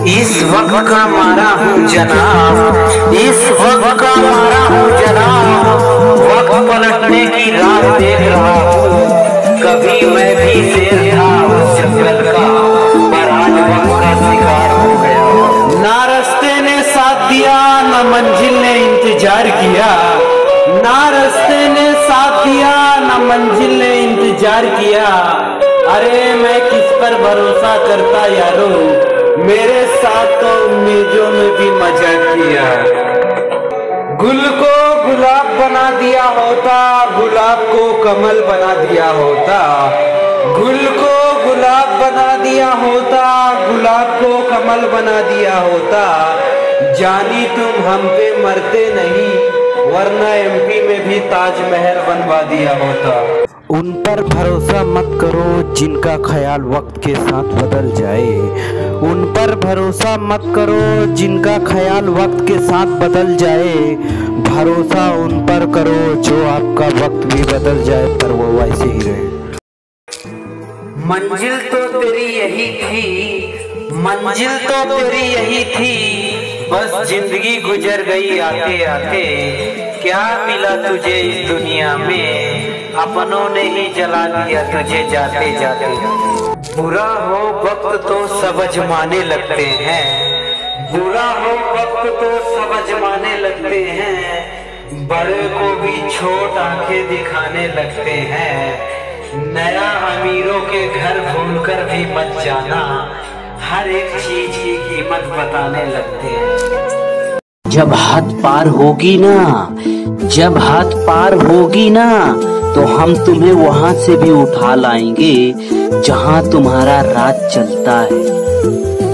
इस वक्त का मारा हूँ जनाब, इस वक्त का मारा हूँ जनाब, वक्त पलटने की राह देख रहा हूँ। कभी मैं भी शेर था उस जंगल का, पर आज वक्त का शिकार हो गया। ना रास्ते ने साथ दिया, ना मंजिल ने इंतजार किया, ना रास्ते ने साथ दिया, ना मंजिल ने इंतजार किया। अरे मैं किस पर भरोसा करता यारो, मेरे साथ तो उम्मीदों में भी मजाक किया। गुल को गुलाब बना दिया होता, गुलाब को कमल बना दिया होता, गुल को गुलाब बना दिया होता, गुलाब को कमल बना दिया होता। जानी तुम हम पे मरते नहीं, वरना एमपी में भी ताजमहल बनवा दिया होता। उन पर भरोसा मत करो जिनका ख्याल वक्त के साथ बदल जाए, उन पर भरोसा मत करो जिनका ख्याल वक्त के साथ बदल जाए। भरोसा उन पर करो जो आपका वक्त भी बदल जाए पर वो वैसे ही रहे। मंजिल तो तेरी यही थी, मंजिल तो तेरी यही थी, बस जिंदगी गुजर गई आते आते। क्या मिला तुझे इस दुनिया में, अपनों ने ही जला दिया तुझे जाते जाते। बुरा हो वक्त तो सब अजमाने लगते हैं, बुरा हो वक्त तो सब अजमाने लगते हैं। बड़े को भी छोट आंखें दिखाने लगते हैं। नया अमीरों के घर भूलकर भी मत जाना, हर एक चीज की कीमत बताने लगते हैं। जब हद पार होगी ना, जब हद पार होगी ना, तो हम तुम्हें वहां से भी उठा लाएंगे जहां तुम्हारा राज चलता है।